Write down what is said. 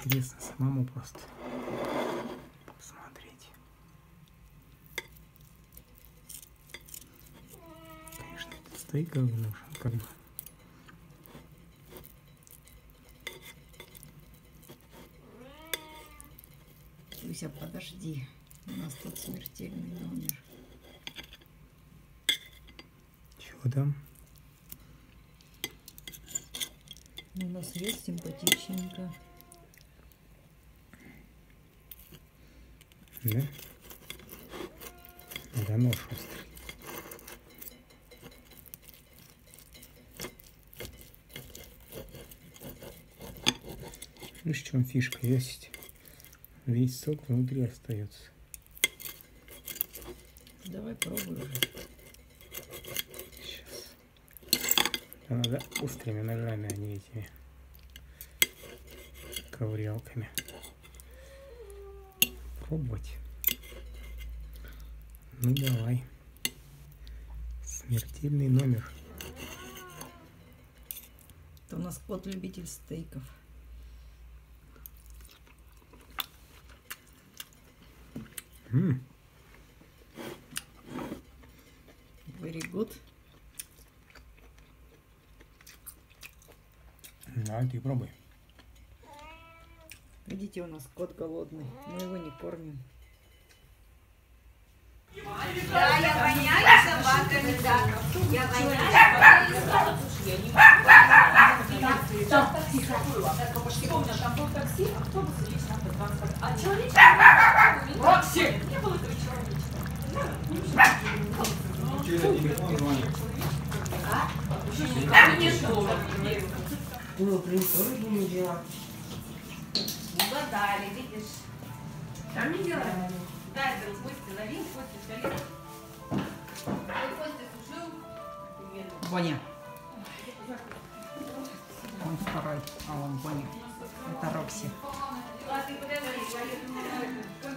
интересно самому просто посмотреть. Конечно, это стейковый нож, как бы. Люся, подожди. У нас тут смертельный номер. Чего там? У нас есть симпатичненько. Да? Да, нож острый. Ну, в чем фишка? Есть весь сок внутри остается. Давай пробуй уже. Сейчас. Надо острыми ножами, а не этими ковырялками. Пробовать. Ну давай. Смертельный номер. Это у нас кот-любитель стейков. Very good. А ты пробуй. Видите, у нас кот голодный. Мы его не кормим. Да, я воняю собаками, да. Я воняю собаками. Я не могу. Там тихо было. Помню, там был такси, автобус и личный автотранспорт. А чего лично? Рокси! Не было этого человека. А? Никому не шло. Ну, тоже будем делать. Угадали, видишь? Сами делали. Да, это Костя налил, Костя солил. Костя сушил. Боня. Он второй, а он Боня. Это Рокси. А ты куда говоришь?